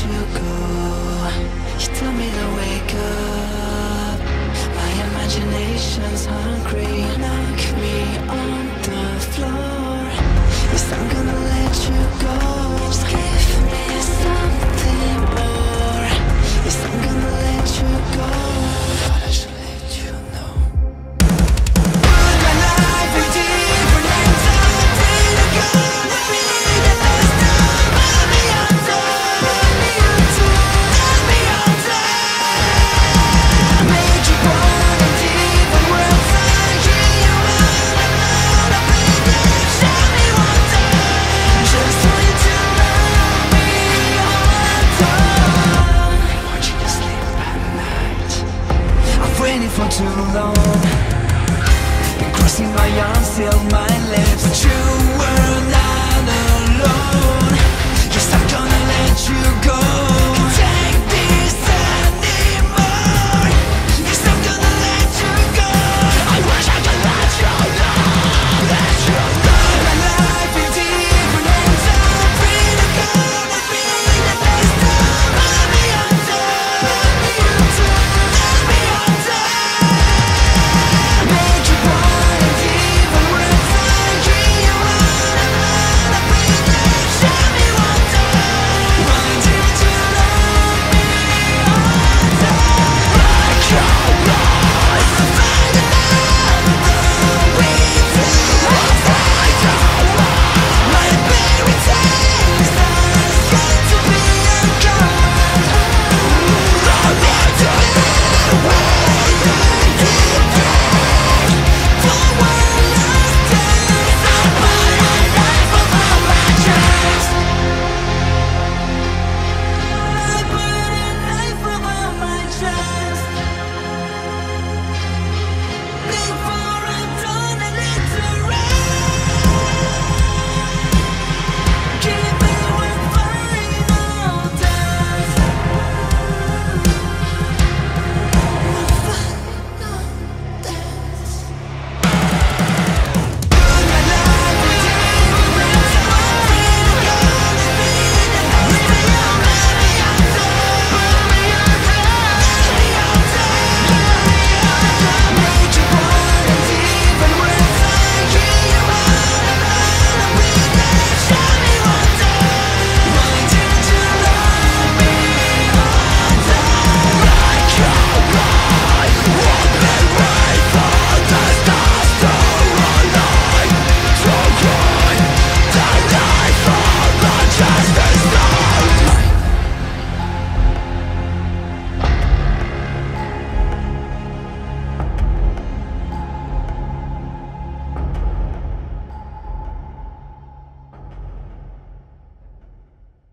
you go. You tell me to wake up. My imagination's hungry. Knock me on the floor. Yes, I'm gonna let you go. Just give me something more. Yes, I'm gonna let you go. Thought I should let you know. Put my life in different hands. Something to go with me. That there's no let me undone. Let me undone. Made you born in different worlds. I hear you all alone. I think that show me one time. Just for you to love me hold on. I want you to sleep at night. I've waited for too long. Been crossing my arms till my